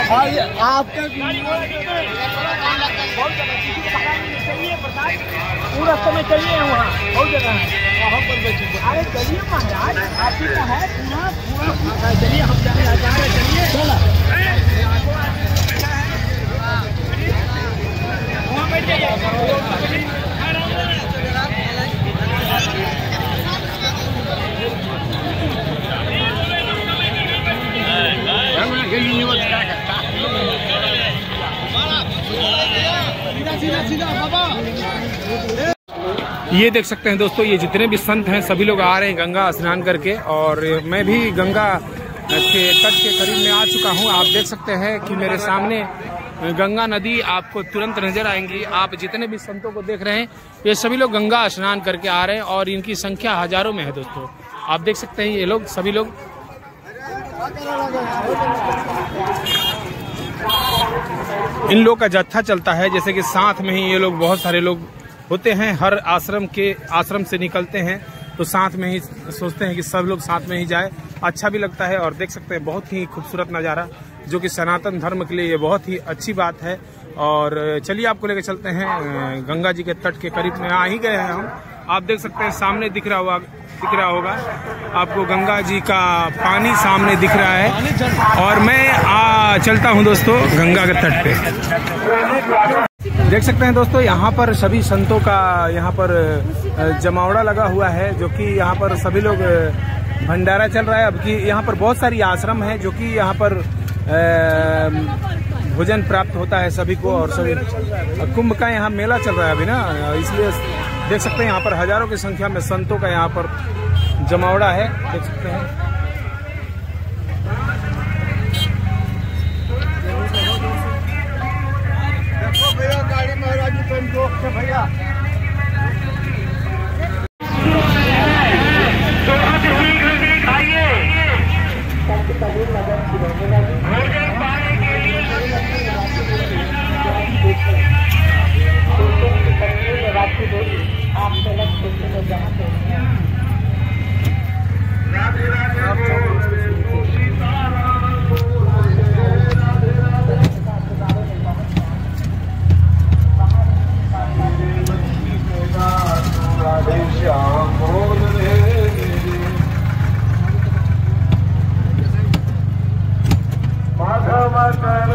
आपका पूरा समय चलिए वहाँ बहुत जगह है वहाँ पर बैठिए। अरे चलिए महाराज आप ही का है पूरा पूरा चलिए हम जा रहे हैं चलिए चला वहाँ बैठ जाइए। ये देख सकते हैं दोस्तों, ये जितने भी संत हैं सभी लोग आ रहे हैं गंगा स्नान करके, और मैं भी गंगा के तट के करीब में आ चुका हूँ। आप देख सकते हैं कि मेरे सामने गंगा नदी आपको तुरंत नजर आएंगी। आप जितने भी संतों को देख रहे हैं ये सभी लोग गंगा स्नान करके आ रहे हैं और इनकी संख्या हजारों में है दोस्तों। आप देख सकते हैं ये लोग सभी लोग इन लोग का जत्था चलता है, जैसे कि साथ में ही ये लोग बहुत सारे लोग होते हैं, हर आश्रम से निकलते हैं तो साथ में ही सोचते हैं कि सब लोग साथ में ही जाए, अच्छा भी लगता है। और देख सकते हैं बहुत ही खूबसूरत नज़ारा जो कि सनातन धर्म के लिए ये बहुत ही अच्छी बात है। और चलिए आपको लेकर चलते हैं गंगा जी के तट के करीब में आ ही गए हैं हम। आप देख सकते हैं सामने दिख रहा होगा आपको गंगा जी का पानी सामने दिख रहा है, और मैं चलता हूं दोस्तों गंगा के तट पे। देख सकते हैं दोस्तों यहाँ पर सभी संतों का यहाँ पर जमावड़ा लगा हुआ है, जो कि यहाँ पर सभी लोग भंडारा चल रहा है। अब कि यहाँ पर बहुत सारी आश्रम है जो कि यहाँ पर भोजन प्राप्त होता है सभी को, और सभी कुंभ का यहाँ मेला चल रहा है अभी ना, इसलिए देख सकते हैं यहाँ पर हजारों की संख्या में संतों का यहाँ पर जमावड़ा है, देख सकते हैं। भैया गाड़ी महाराज भैया माधव